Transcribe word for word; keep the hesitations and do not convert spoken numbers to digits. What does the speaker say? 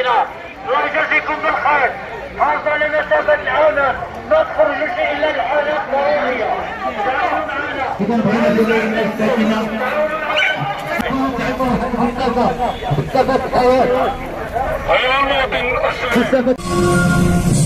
علينا. الله يجازيكم بالخير. حافظوا على مسافة العامة، ما تخرجوش إلا الحالات ضرورية. تعاونوا معنا. إذا بغينا نديروا الناس الساكنة فلسفة الحياة. أيها المواطن